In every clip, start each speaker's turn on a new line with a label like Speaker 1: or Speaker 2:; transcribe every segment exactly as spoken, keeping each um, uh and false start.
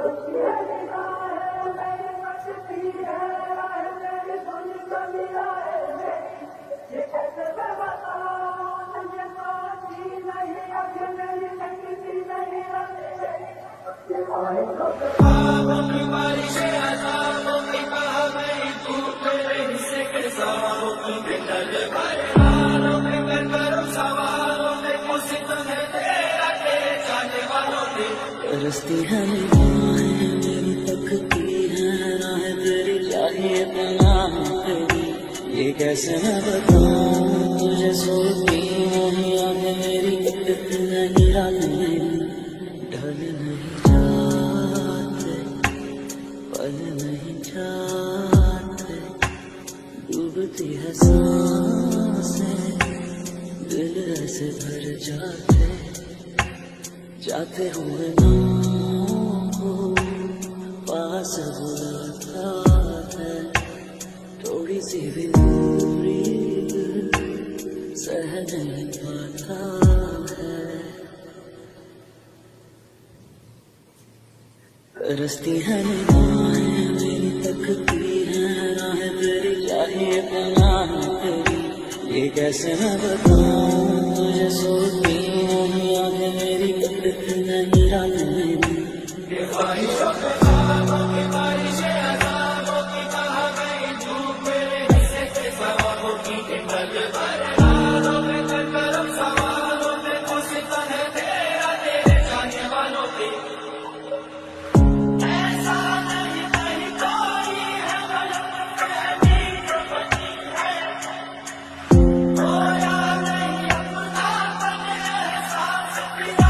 Speaker 1: रस्ती है निगाहें मेरी तकती है राहें तेरी चाहिए तनाम तेरी ये कैसे मैं बताऊं तुझे सोती नहीं आगे मेरी नहीं रात मेरी ढल नहीं जाते पल नहीं जाते डूबती है सांसें दिल ऐसे भर जाते जाते हुए नाम को पास बुलाता है थोड़ी सी भी दूरी सह नहीं पाता है रस्ती है निगाहें मेरी तकती है राहें तेरी चाहिए पनाह तेरी ये कैसे मैं बताऊं तुझे सोती नहीं आगे मेरी नहीं रात मेरी ये ख्वाहिशों के ख्वाबों की बारिशें अज़ाबों की कहा गई धूप मेरे हिस्से के सवालों की टिकल भरे हालों में कर करम सवालों में खुशिता है तेरा तेरे जाने वालों की ऐसा नहीं नहीं कोई है गलत फहमी जो बनी है खोया नहीं अपनापन एहसास पिया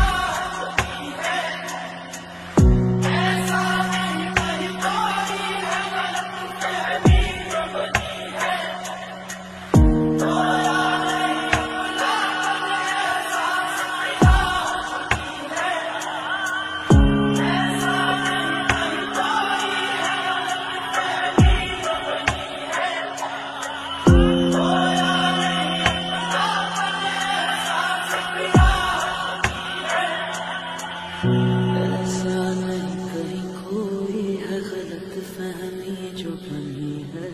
Speaker 1: ऐसा नहीं कहीं कोई है गलत फहमी जो बनी है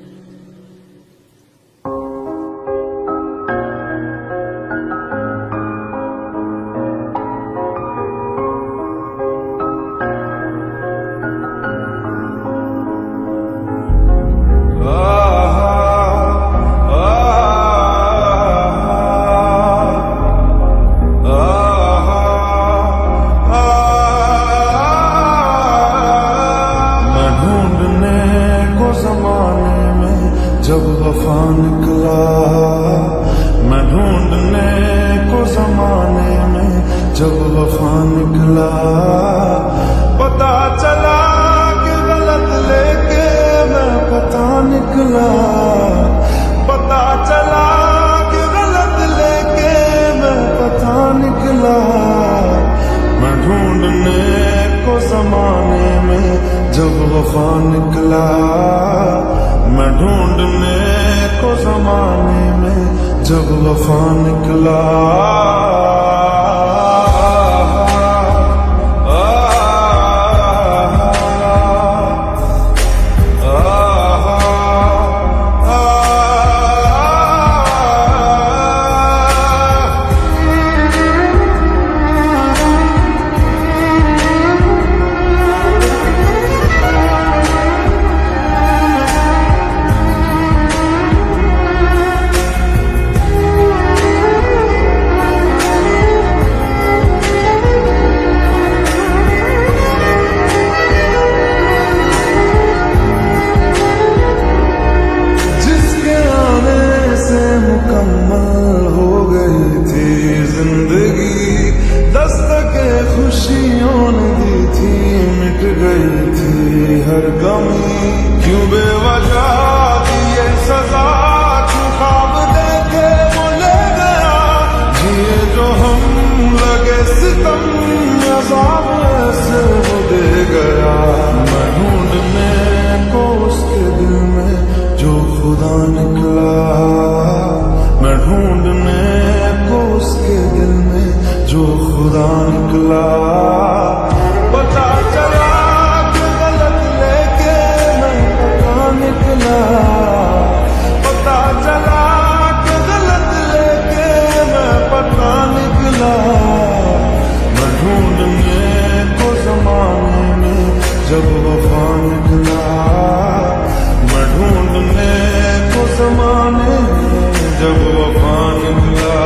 Speaker 1: जब वफा निकला मैं ढूंढने को जमाने में जब वफा निकला पता चला कि गलत लेके मैं पता निकला पता चला कि गलत लेके मैं पता निकला मैं ढूंढने को जमाने में जब वफा निकला मैं ढूंढने को जमाने में जब वफा निकला खुशियों ने दी थी मिट गई थी हर गमी क्यों बेवजह दिए सजा क्यों ख्वाब देखे वो ले गया जिए जो हम लगे सितम अज़ाब ऐसे वो दे गया मैं ढूंढने को उसके दिल में जो खुदा निकला मैं ढूंढने को उसके दिल में जो खुदा निकला पता चला
Speaker 2: जब वफा निकला, मैं ढूंढने को ज़माने जब वफा निकला।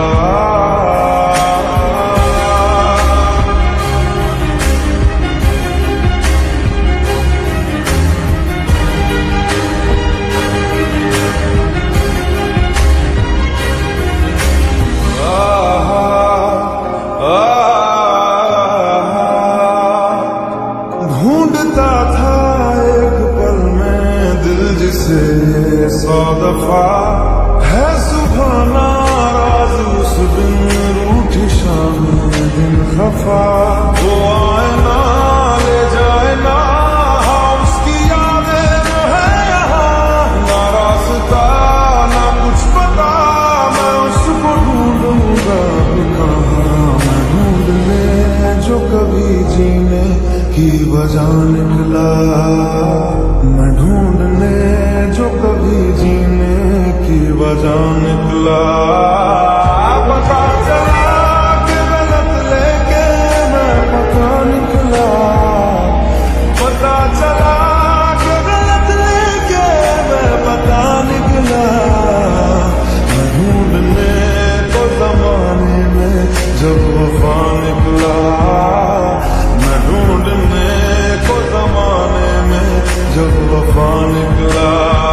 Speaker 2: ढूंढता था एक पल में दिल जिसे सौ दफा, है सुबह नाराज उस दिन रूठी शाम दिन खफा। वो आए ना ले जाए ना उसकी यादें जो है यहाँ, ना रास्ता ना कुछ पता, मैं उसको ढूंढूंगा कहाँ। मैं ढूंढने जो कभी जीने की वजह निकला, मैं ढूंढने जो कभी जीने की वजह निकला। पता चला कि गलत लेके मैं पता निकला, पता चला कि गलत लेके मैं पता निकला। मैं ढूंढने को ज़माने में जब वफा निकला, मैं ढूंढने को ज़माने में जब वफा निकला।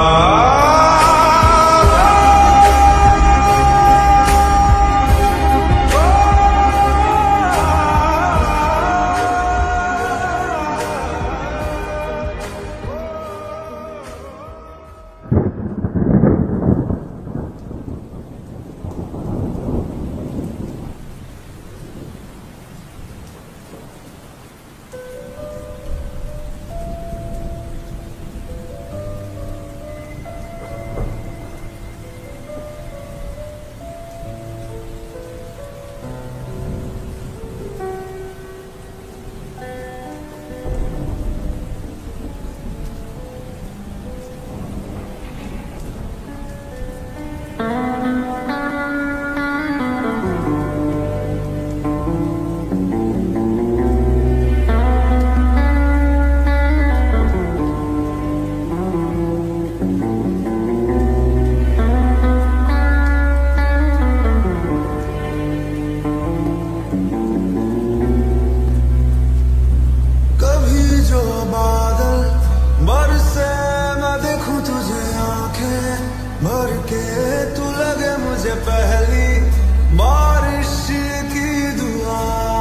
Speaker 2: भर के तू लगे मुझे पहली बारिश की दुआ।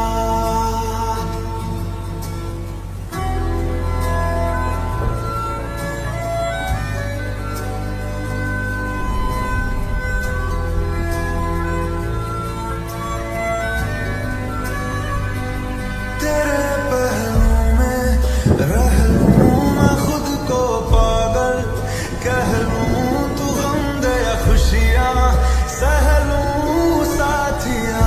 Speaker 2: तेरे पहलू में रह लूं मैं खुद को पागल, कह लूं तू गम दे या खुशियां सह लूं साथिया।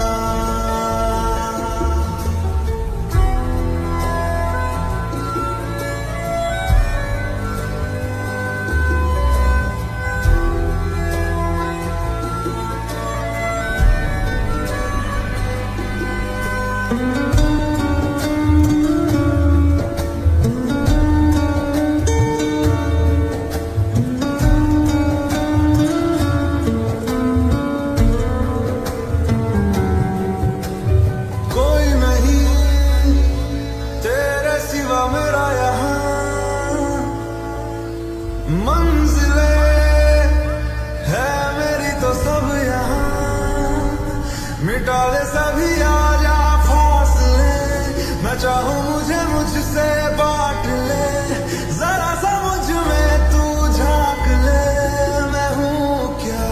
Speaker 2: मिटा ले सभी आजा फासले, मैं चाहूं मुझे मुझसे बांट ले, जरा सा मुझ में तू झांक ले, मैं हूं क्या।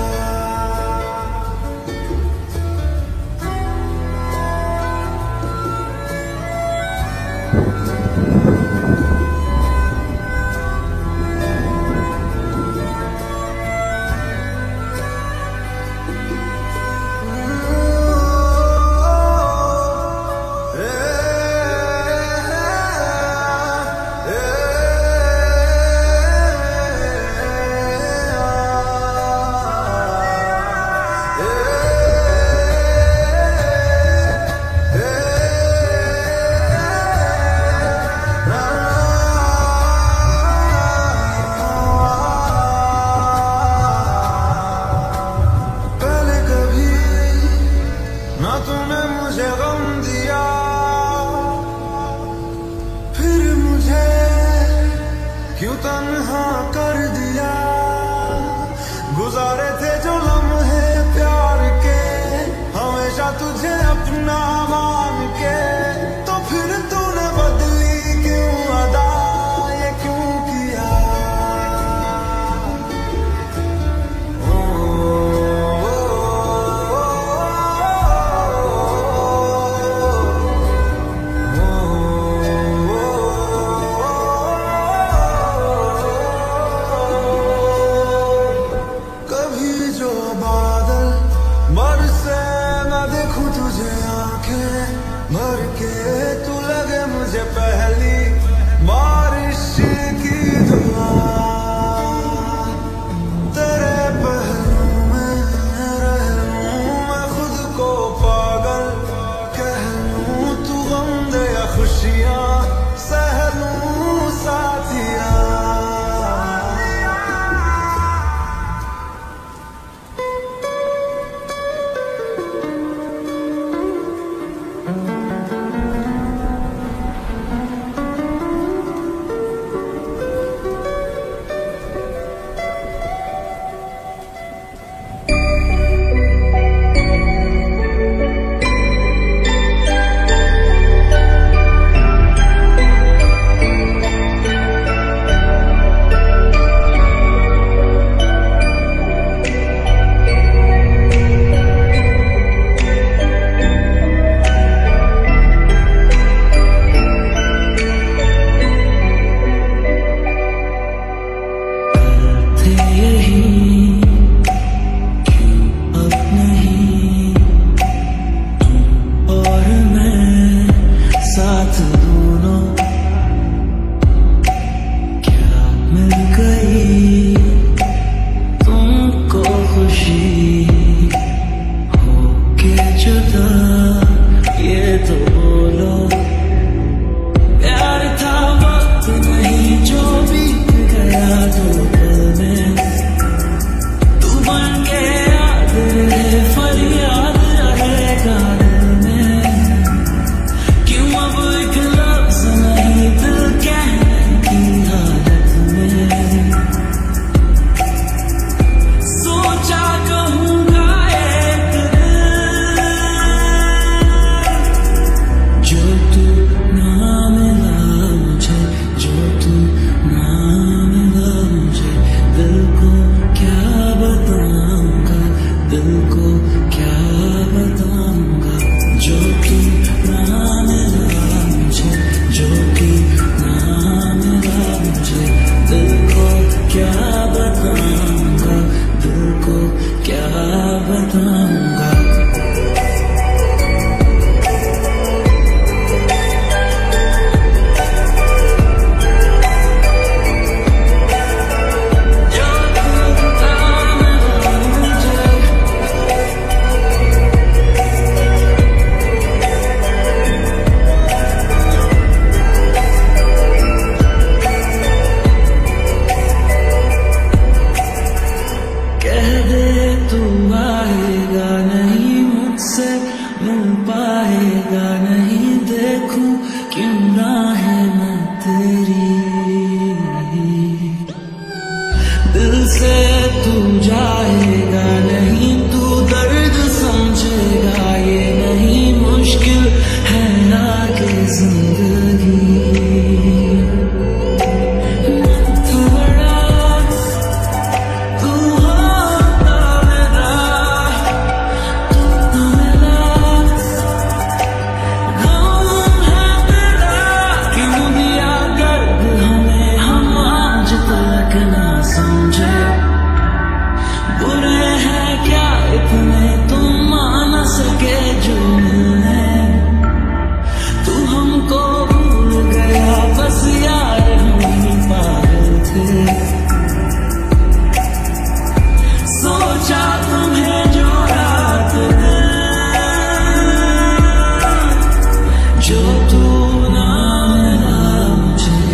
Speaker 2: तन्हा कर दिया। गुजारे थे जो लम्हे प्यार के, हमेशा तुझे अपना मान के, तो फिर तूने बदली क्यों अदा, ये क्यों किया? ओ, ओ, कभी जो बादल बरसे मैं देखूं तुझे आंखें भर के, तू लगे मुझे पहली बारिश की दुआ। तेरे पहलू में रह लूं मैं खुद को पागल कह लूं, तू गम दे या खुशियां सह लूं साथिया।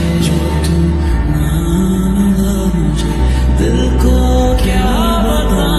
Speaker 1: दिल को क्या बताऊं।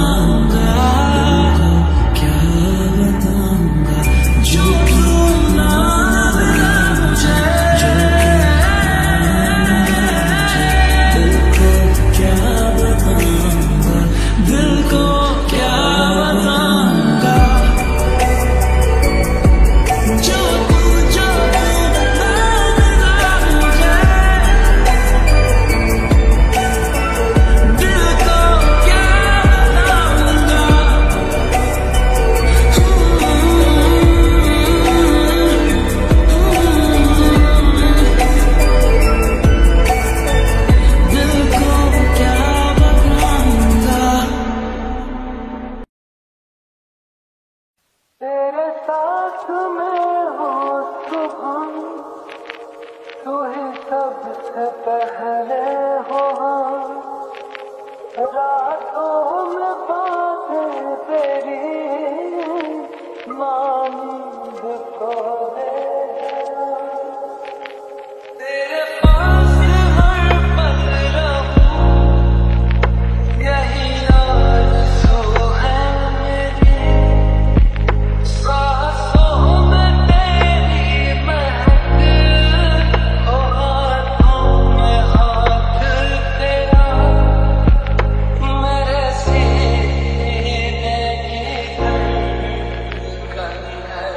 Speaker 1: तू ही सबसे पहले हो, रातों में बातें तेरी नींद को दे तेरे पास हर पल रहूं, यही आरज़ू है मेरी, सांसों में तेरी महक हो, हाथों में हाथ तेरा, मेरे सीने की धड़कन है।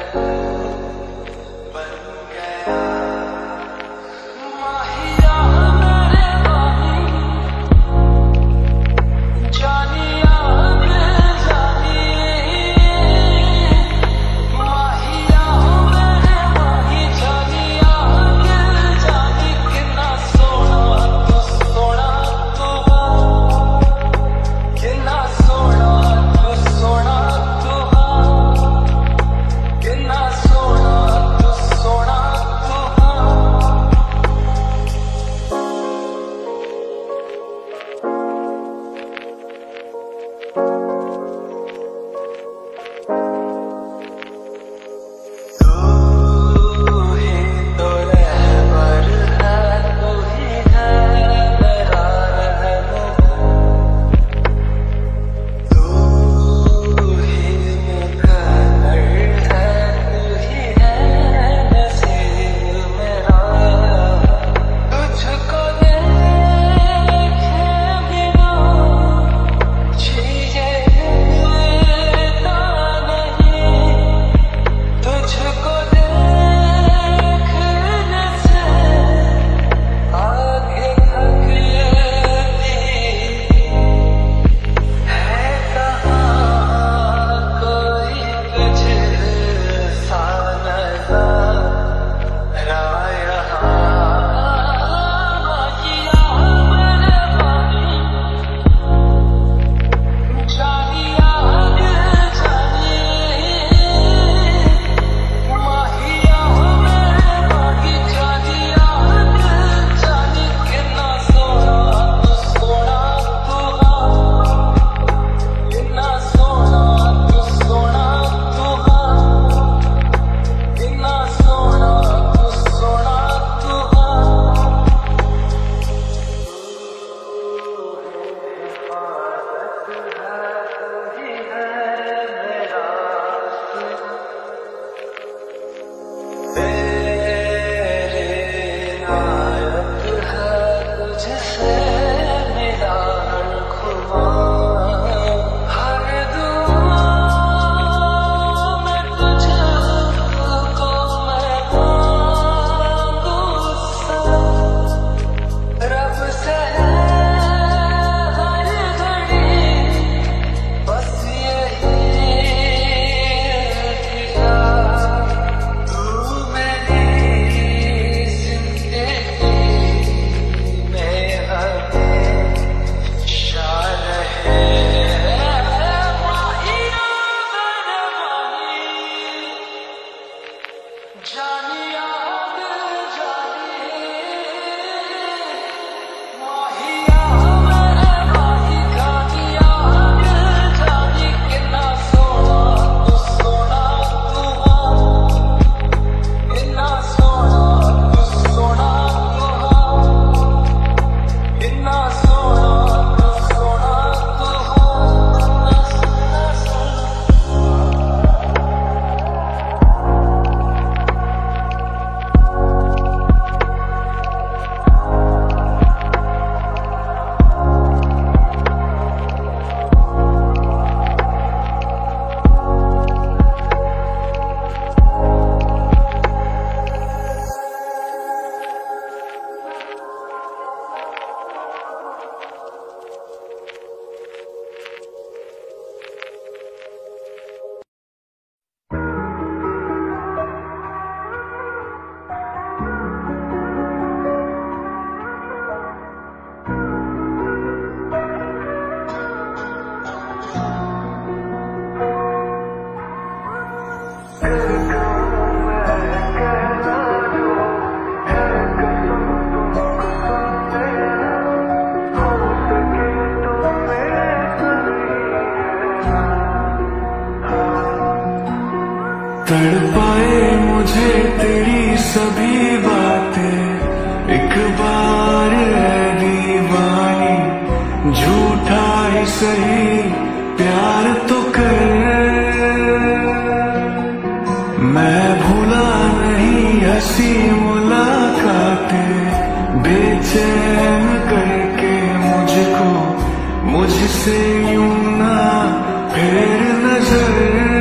Speaker 2: बेचैन करके मुझको मुझसे यूं ना फेर नजर,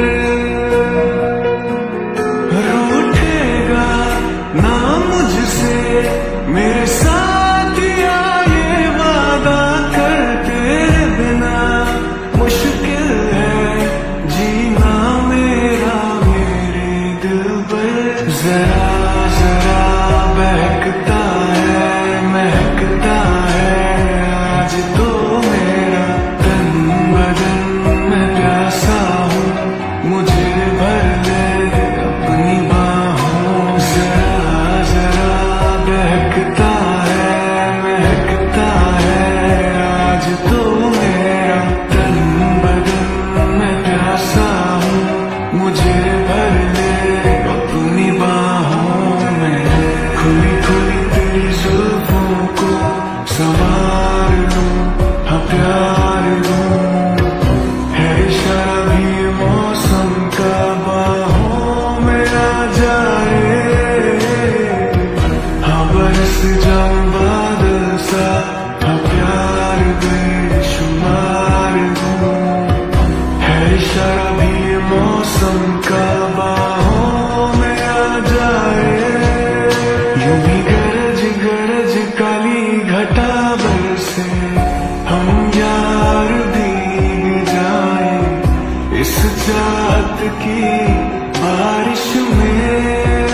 Speaker 2: रूठेगा ना मुझसे मेरे साथ या ये वादा कर, तेरे बिना मुश्किल है जीना मेरा मेरे दिल पर। जरा जरा बहकता है महकता है आज तो मेरा तन बदन, मैं प्यासा हूँ मुझे भर ले अपनी बाहों। जरा जरा बहकता है महकता है आज तो मेरा तन बदन, मैं प्यासा हूँ मुझे भर ले अपनी बाहों में। खुली खुली तेरी जुल्फों को संवार लूं, हाँ प्यार दूं, है इशारा भी मौसम का बाहों में आ जाए। हाँ बरस जाऊं बादल सा, हाँ प्यार बेशुमार दूं, है इशारा भी मौसम का बाहों में आ जाए। यूं भी गरज गरज काली घटा बरसे, हम यार भीग जाए इस चाहत की बारिश में।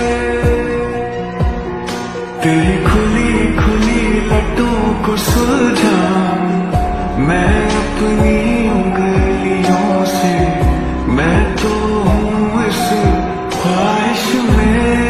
Speaker 2: तेरी खुली खुली लटों को सुलझाऊं मैं अपनी उंगलियों से, मैं तो हूँ इस ख्वाहिश में।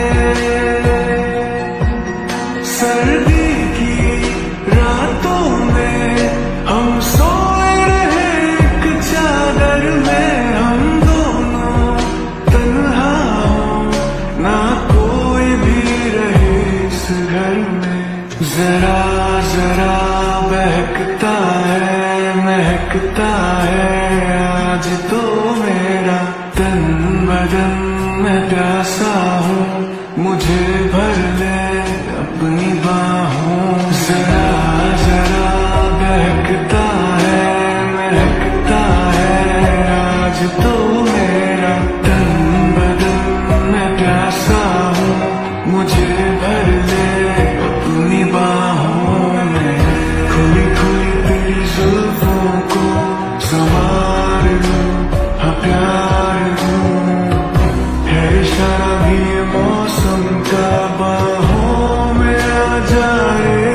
Speaker 2: सर्दी की रातों में हम सोए रहे एक चादर में, हम दोनों तन्हा हों ना कोई भी रहे इस घर में। जरा जरा बहकता है महकता है आज तो मेरा तन बदन, मैं प्यासा हूँ मुझे भर ले अपनी बाहों। जरा जरा बहकता है महकता है आज तो मेरा तन बदन, मैं प्यासा हूँ मुझे भर ले अपनी बाहों में। खुली खुली तेरी जुल्फों को संवार लूं, हाँ प्यार दूं, है इशारा भी मौसम का बाहों में आ जाए।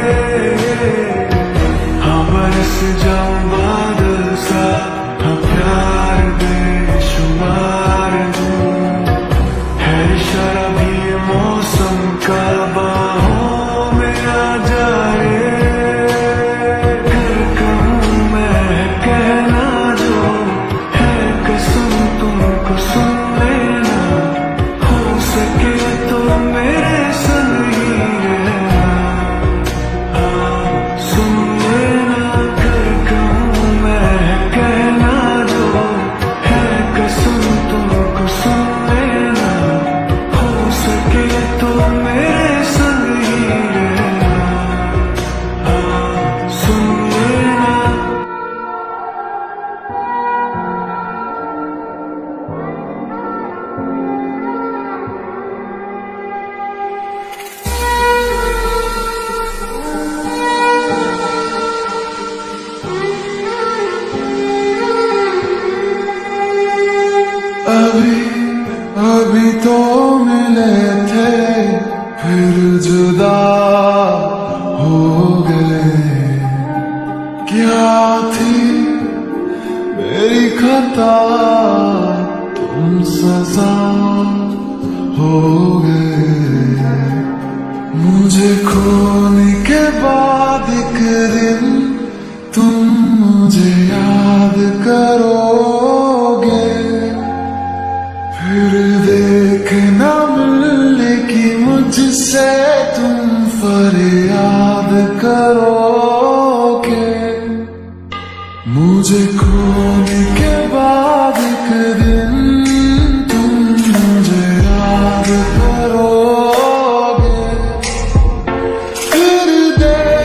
Speaker 2: हाँ बरस जाऊं बादल सा, हाँ प्यार बेशुमार दूं, है इशारा भी मौसम का बाहों में आ जाए। कर कहूँ मैं कहना जो है कसम तुमको सुन लेना, हो सके तो मेरे संग ही रहना, हाँ सुन लेना। कर कहूँ मैं कहना जो है कसम तुमको सुन लेना, हो सके तो मेरे संग ही रहना, हाँ सुन लेना। अभी अभी तो मिले थे फिर जुदा हो गए, क्या थी मेरी खता तुम सजा हो गए। मुझे खोने के बाद एक दिन तुम मुझे याद करोगे, फिर देखना मिलने की मुझसे तुम फरियाद करोगे। मुझे खोने के बाद एक दिन तुम मुझे याद करोगे, फिर देख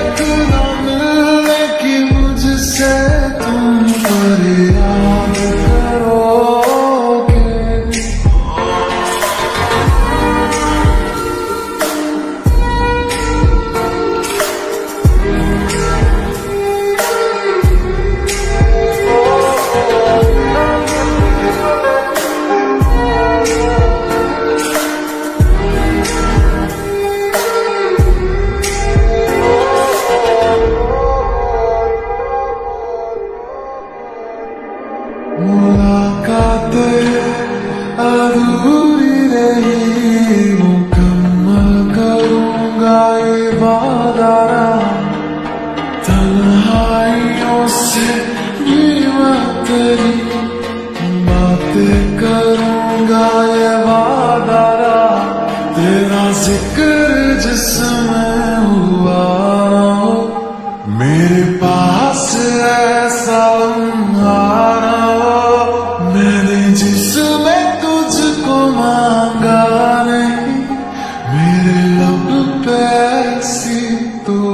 Speaker 2: वादा रहा, तन्हाइयों से भी मैं तेरी बातें करूंगा, ये वादा रहा। तेरा जिक्र जिसमें हुआ ना हो, मेरे पास ऐसा लम्हा हो, मैंने जिसमें तुझको मांगा नहीं, मेरे लब पे ऐसी तू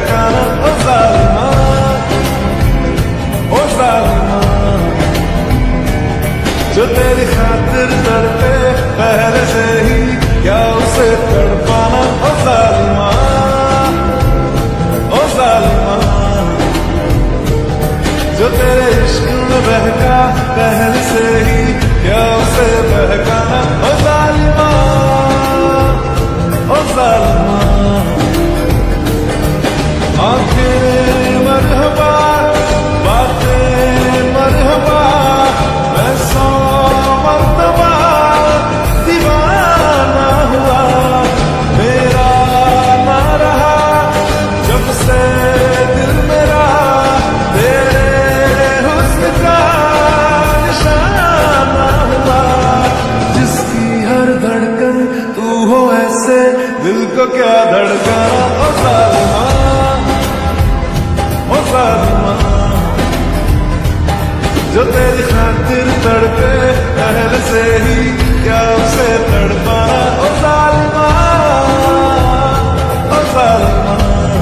Speaker 2: बहकाना ओ जालिमा, ओ जालिमा। जो तेरी खातिर तड़पे पहले से ही, क्या उसे तड़पाना ओ जालिमा, ओ जालिमा। जो तेरे इश्क में बहका पहले से ही, क्या उसे बहकाना ओ जालिमा, ओ जालिमा। आंखें मरहबा, बातें मरहबा, मैं सौ मर्तबा दीवाना हुआ, मेरा ना रहा जब से दिल मेरा तेरे हुस्न का निशाना हुआ। जिसकी हर धड़कन तू हो ऐसे, दिल को क्या धड़काना ओ जालिमा, ओ जालिमा। जो तेरी खातिर तड़पे पहले से ही, क्या उसे तड़पाना ओ जालिमा, ओ जालिमा।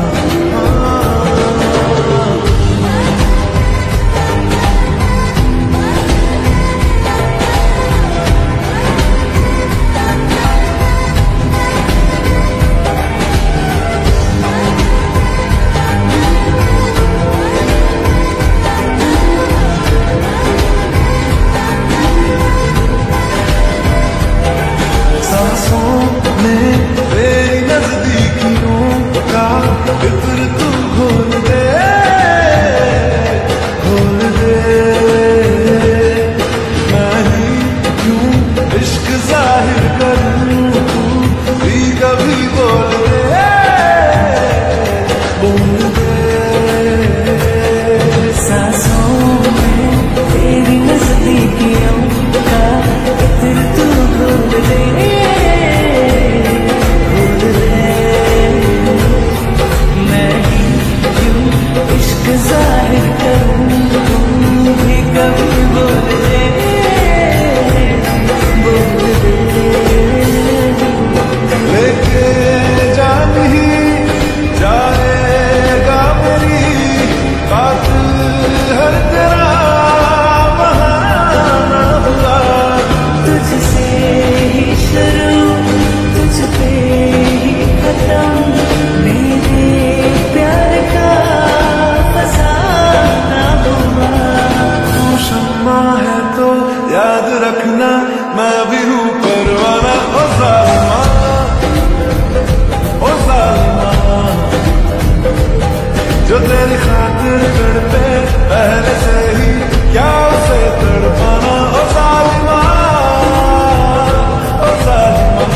Speaker 2: जो तेरी खातिर तड़पे पहले से ही, क्या उसे तड़पाना ओ जालिमा, ओ जालिमा।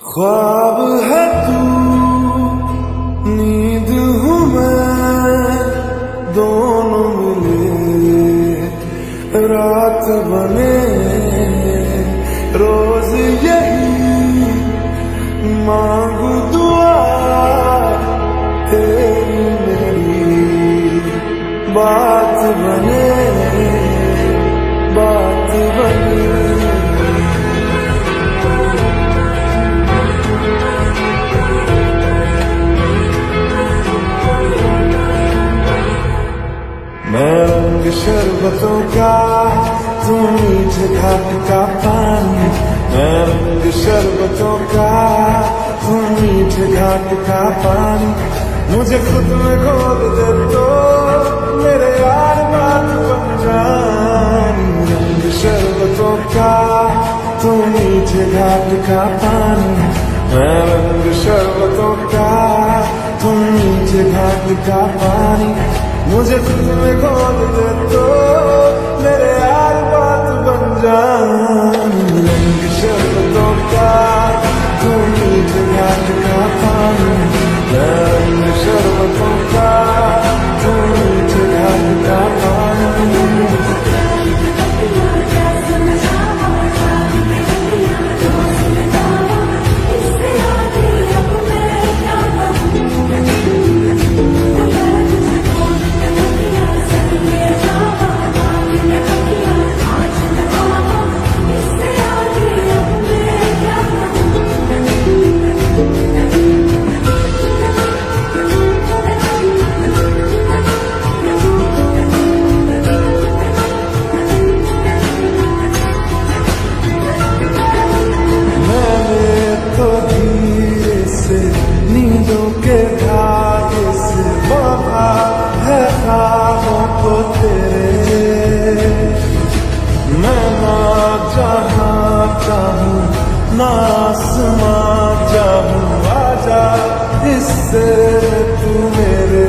Speaker 2: ख्वाब है तू, नींद हूँ मैं, दोनों मिले रात बने, रोज यही मांगू दुआ तेरी मेरी, बात बने बात बने। मैं रंग शरबतों का, तू मीठे घाट का पानी। मैं रंग शरबतों का, तू मीठे घाट का पानी। मुझे खुद में घोल दे तो मेरे यार बात बन जानी। रंग शरबतों का, तू मीठे घाट का पानी। मैं रंग शरबतों का, तू मीठे घाट का पानी। मुझे खुद में खोल दे तो मेरे यार बात बन जानी। रंग शरबतों का, तू मीठे घाट का पानी। रंग शरबतों का, तू मीठे घाट का पानी। नींदों के धागे से बांधा है ख्वाबों को तेरे। मैं ना जहाँ चाहूँ ना आसमां चाहूँ, आजा इससे तू मेरे।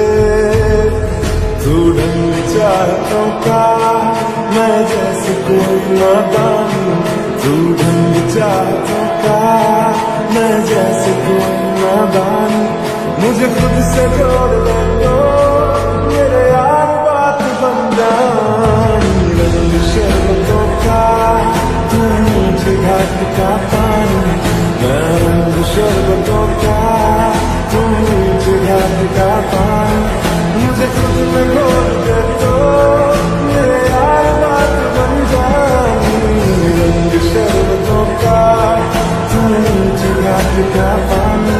Speaker 2: तू ढंग चाहतों का, मैं जैसे कोई नादानी। तू ढंग चाहतों का, मैं जैसे कोई नादानी। मुझे खुद से जोड़ ले तो मेरे यार बात बन जानी। रंग शरबतों का, तू मीठे घाट का पानी। मैं रंग शरबतों का, तू मीठे घाट का पानी। मुझे खुद में घोल दे तो मेरे यार बात बन जानी। रंग शरबतों का, तू मीठे घाट का पानी।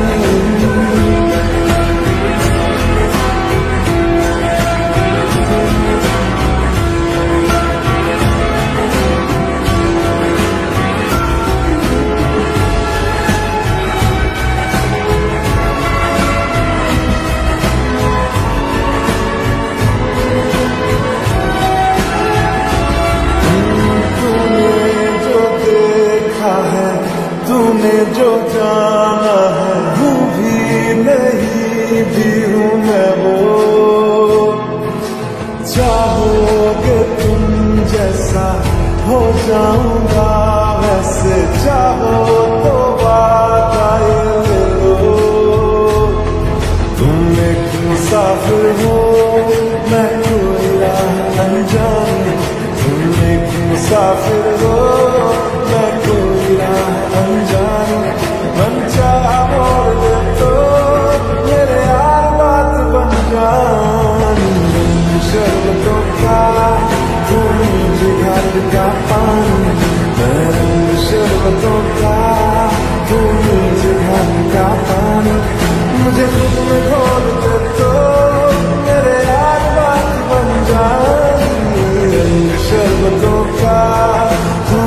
Speaker 2: तूने जो जाना है हूँ भी नहीं भी हूँ मैं वो। चाहोगे तुम जैसा हो जाऊंगा वैसे, चाहो तो वादा ये ले लो। तुम एक मुसाफिर हो, मैं कोई राह अनजानी। तुम एक मुसाफिर हो, मैं कोई राह अनजानी। मन चाहा मोड़ दे तो मेरे यार बात बन जानी। रंग शरबतों का, तू मीठे घाट का पानी। मैं रंग शरबतों का, तू मीठे घाट का पानी। मुझे खुद में घोल दे तो मेरे यार बात बन जानी। रंग शरबतों का, तू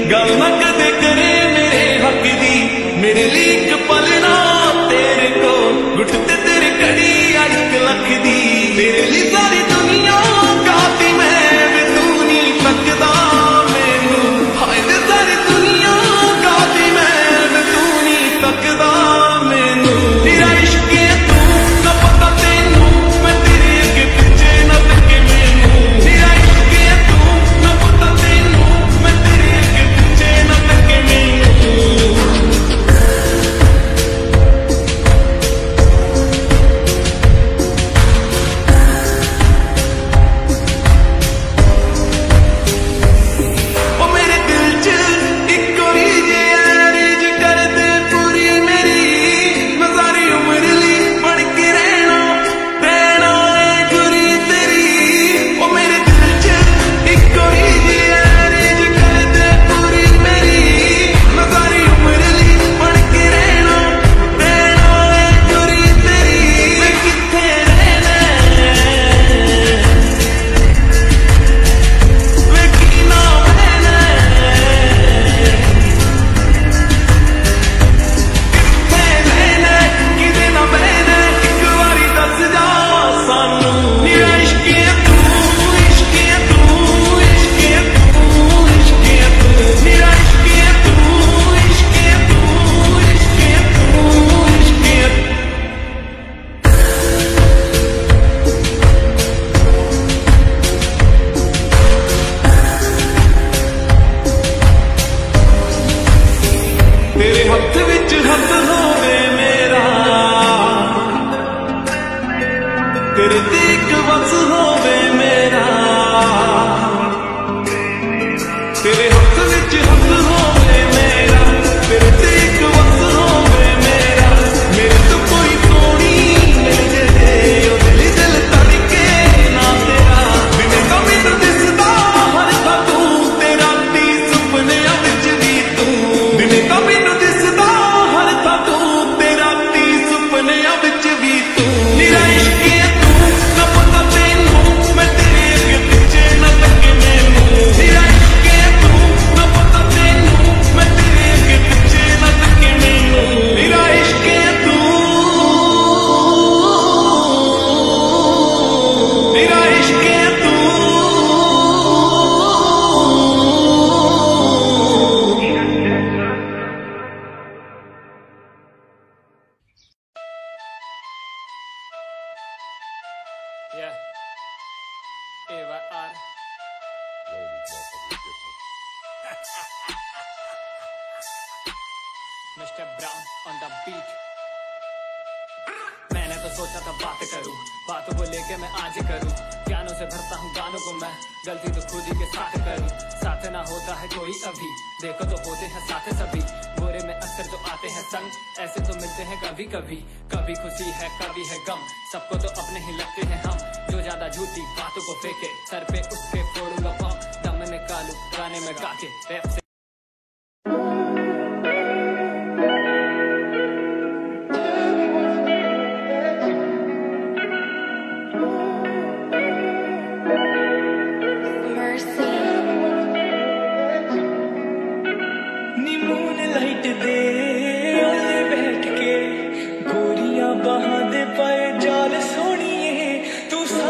Speaker 2: गल ना कदे करे मेरे हक दी, मेरे लिए एक पल ना तेरे को गुटते तेरे कड़ी एक लख दी, तेरे लिए सारी दुनिया काती मैं वे तू नहीं सकदा मैनू, हाय वे सारी दुनिया काती मैं वे तू नहीं सकदा मैनू, तेरा इश्क है तू ना पता तेनू मैं तेरे अगे पिछे ना तके मैनू, तेरा इश्क है तू ना पता तेनू मैं तेरे अगे पिछे ना तके मैनू। तेरे दिल बस होवे मेरा, तेरे हाथ विच हाथ होवे मेरा, तेरे दिल बस होवे मेरा, मेरे तो कोई सोनी मिल जाए ओ दिल दिल तड़के ना तेरा, बिने तो मैनू दिसदा हर था तू, तेरा दी सुपने विच भी तू, बिने तो मैनू दिसदा हर था तू, तेरा दी सुपने विच भी तू, मेरा इश्क है तू ना पता तेनू मैं तेरे अगे पिछे ना तके मैनू, मेरा इश्क है तू ना पता तेनू मैं तेरे अगे पिछे ना तके मैनू, मेरा इश्क है तू, मेरा इश्क है तू।
Speaker 3: Yeah. A Y R. Mister Brown on the beat. मैंने तो सोचा था बात करूं, बातों को लेके मैं आज करूं, गानों से भरता हूँ गानों को मैं, गलती तो खुद ही के साथ करूं, साथ ना होता है कोई अभी, देखो तो होते हैं साथ सभी, बुरे में अक्सर जो आते हैं संग, ऐसे तो मिलते हैं कभी कभी, कभी खुशी है कभी है गम, सबको तो अपने ही लगते हैं हम, जो ज्यादा झूठी बातों को फेंके सर पे उसके फोड़ूंगा बम, दम निकालू गाने में गा के रैप से।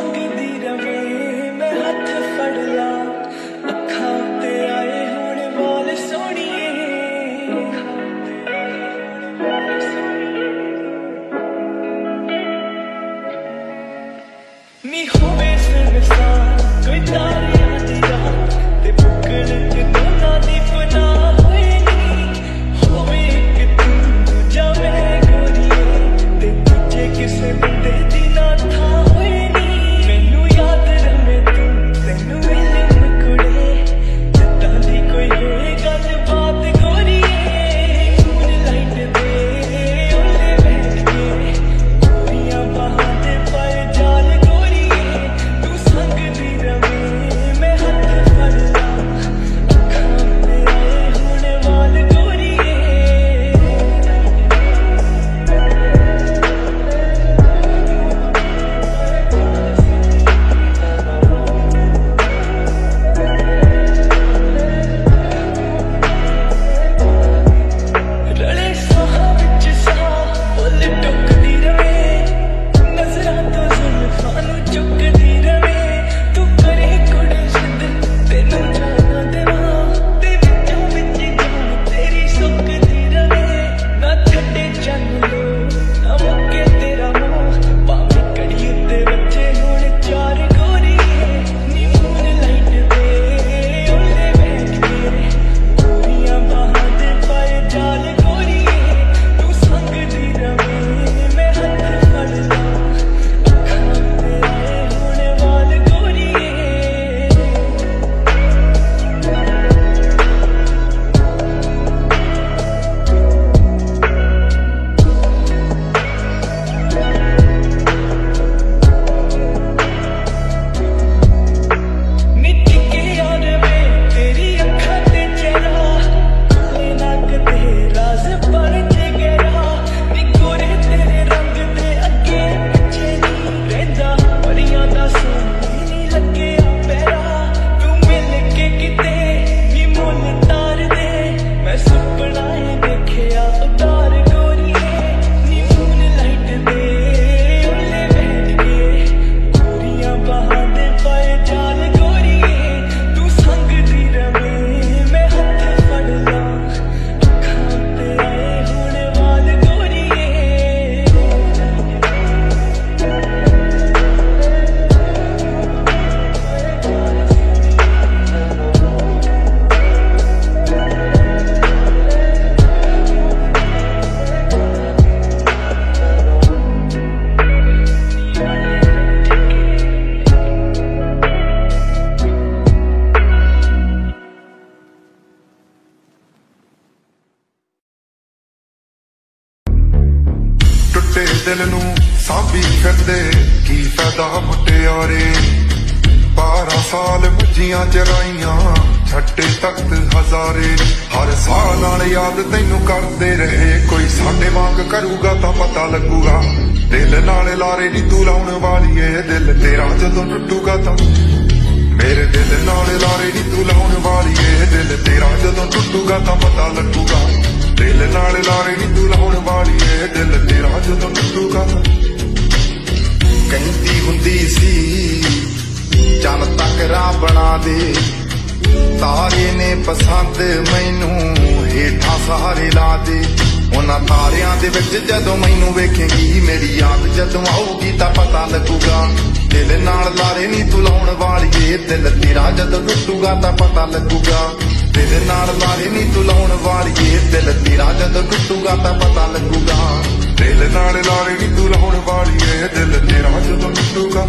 Speaker 1: रवे मैं हथ फड़ ला, अखा ते आए होने
Speaker 2: ਜ਼ਿਆਦਾ ਮੁਟਿਆਰੇ। ਬਾਰਾਂ ਸਾਲ ਮੱਝੀਆਂ ਚਰਾਈਆਂ ਛੱਡੇ ਤਖਤ ਹਜ਼ਾਰੇ। ਹਰ ਸਾਹ ਨਾਲ ਯਾਦ ਤੈਨੂੰ ਕਰਦੇ ਰਹੇ, ਕੋਈ ਸਾਡੇ ਵਾਂਗ ਕਰੂਗਾ ਤਾਂ ਪਤਾ ਲੱਗੂਗਾ। ਦਿਲ ਨਾਲ ਲਾਰੇ ਨੀ ਤੂੰ ਲਾਉਣ ਵਾਲੀ ਏ, ਦਿਲ ਤੇਰਾ ਜਦੋਂ ਟੁੱਟੂਗਾ ਤਾਂ ਮੇਰੇ ਦਿਲ ਨਾਲ ਲਾਰੇ ਨੀ ਤੂੰ ਲਾਉਣ ਵਾਲੀ ਏ, ਦਿਲ ਤੇਰਾ ਜਦੋਂ ਟੁੱਟੂਗਾ ਤਾਂ ਪਤਾ ਲੱਗੂਗਾ। ਦਿਲ ਨਾਲ ਲਾਰੇ ਨੀ ਤੂੰ ਲਾਉਣ ਵਾਲੀ ਏ, ਦਿਲ ਤੇਰਾ ਜਦੋਂ ਟੁੱਟੂਗਾ।
Speaker 4: ਕਹਿੰਦੀ ਹੁੰਦੀ ਸੀ ਚੰਨ ਤੱਕ ਰਾਹ ਬਣਾ ਦੇ, ਤਾਰੇ ਨੇ ਪਸੰਦ ਮੈਨੂੰ ਹੇਠਾਂ ਸਹਾਰੇ ਲਾ ਦੇ। ਉਹਨਾਂ ਤਾਰਿਆਂ ਦੇ ਵਿੱਚ ਜਦੋਂ ਮੈਨੂੰ ਵੇਖੇਂਗੀ, ਮੇਰੀ ਯਾਦ ਜਦੋਂ ਆਊਗੀ ਤਾਂ ਪਤਾ ਲੱਗੂਗਾ। ਦਿਲ ਨਾਲ ਲਾਰੇ ਨੀ ਤੂੰ ਲਾਉਣ ਵਾਲੀਏ, ਦਿਲ ਤੇਰਾ ਜਦੋਂ ਟੁੱਟੂਗਾ ਤਾਂ ਪਤਾ ਲੱਗੂਗਾ। ਦਿਲ ਨਾਲ ਲਾਰੇ ਨੀ ਤੂੰ ਲਾਉਣ ਵਾਲੀਏ, ਦਿਲ ਤੇਰਾ ਜਦੋਂ ਟੁੱਟੂਗਾ ਤਾਂ ਪਤਾ ਲੱਗੂਗਾ।
Speaker 2: ਦਿਲ ਨਾਲ ਲਾਰੇ ਨੀ ਤੂੰ ਲਾਉਣ ਵਾਲੀਏ, ਦਿਲ ਤੇਰਾ ਜਦੋਂ ਟੁੱਟੂਗਾ।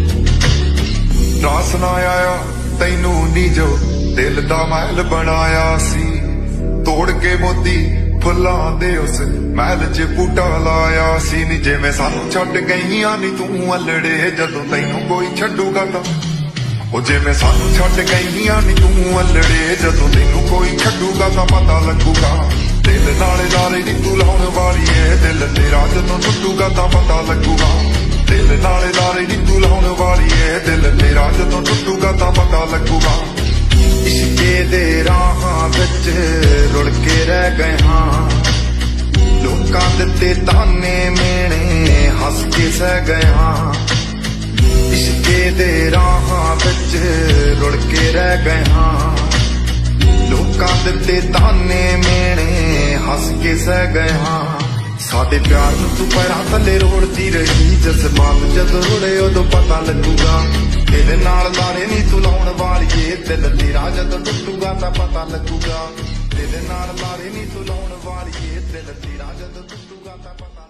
Speaker 2: ਰਾਸ ਨਾ ਆਇਆ ਤੈਨੂੰ ਨੀ ਜੋ ਦਿਲ ਦਾ ਮਹਿਲ ਬਣਾਇਆ ਸੀ, ਤੋੜ ਕੇ ਮੋਤੀ ਫੁੱਲਾਂ ਦੇ ਉਸ ਮਹਿਲ 'ਚ ਬੂਟਾ ਲਾਇਆ ਸੀ। ਨੀ ਜਿਵੇਂ ਸਾਨੂੰ ਛੱਡ ਗਈਆਂ ਨੀ ਤੂੰ ਅਲੜੇ, ਜਦੋਂ ਤੈਨੂੰ ਕੋਈ ਛੱਡੂਗਾ ਤਾਂ ਉਹ ਜਿਵੇਂ ਸਾਨੂੰ ਛੱਡ ਗਈਆਂ ਨੀ ਤੂੰ ਅਲੜੇ, ਜਦੋਂ ਤੈਨੂੰ ਕੋਈ ਛੱਡੂਗਾ ਤਾਂ ਪਤਾ ਲੱਗੂਗਾ। ਦਿਲ ਨਾਲ ਲਾਰੇ ਨੀ ਤੂੰ ਲਾਉਣ ਵਾਲੀ ਏ, ਦਿਲ ਤੇਰਾ ਜਦੋਂ ਟੁੱਟੂਗਾ ਤਾਂ ਪਤਾ ਲੱਗੂਗਾ। ਦਿਲ ਨਾਲ ਲਾਰੇ ਨੀ ਤੂੰ ਲਾਉਣ ਵਾਲੀ ਏ, ਦਿਲ ਤੇਰਾ ਜਦੋਂ ਟੁੱਟੂਗਾ ਤਾਂ ਪਤਾ ਲੱਗੂਗਾ।
Speaker 4: ਇਸ਼ਕੇ ਦੇ ਰਾਹਾਂ ਵਿੱਚ ਰੁੜ ਕੇ ਰਹਿ ਗਏ ਹਾਂ, ਲੋਕਾਂ ਦਿੱਤੇ ਤਾਨੇ ਮੇਣੇ ਹੱਸ ਕੇ ਸਹਿ ਗਏ ਹਾਂ। ਇਸ਼ਕੇ ਦੇ ਰਾਹਾਂ ਵਿੱਚ ਰੁੜ ਕੇ ਰਹਿ ਗਏ ਹਾਂ, ਲੋਕਾਂ ਦਿੱਤੇ ਤਾਨੇ ਮੇਣੇ ਹੱਸ ਕੇ ਸਹਿ ਗਏ ਹਾਂ। ਸਾਡੇ ਪਿਆਰ ਨੂੰ ਤੂੰ ਪੈਰਾਂ ਥੱਲੇ ਰੋੜਦੀ ਰਹੀ, ਜਜ਼ਬਾਤ ਜਦੋਂ ਰੁੜੇ ਉਦੋਂ ਪਤਾ ਲੱਗੂਗਾ। ਦਿਲ ਨਾਲ ਲਾਰੇ ਨੀ ਤੂੰ ਲਾਉਣ ਵਾਲੀਏ, ਦਿਲ ਤੇਰਾ ਜਦੋਂ ਟੁੱਟੂਗਾ ਤਾਂ ਪਤਾ ਲੱਗੂਗਾ। ਦਿਲ ਨਾਲ ਲਾਰੇ ਨੀ ਤੂੰ ਲਾਉਣ ਵਾਲੀਏ, ਦਿਲ ਤੇਰਾ ਜਦੋਂ ਟੁੱਟੂਗਾ ਤਾਂ ਪਤਾ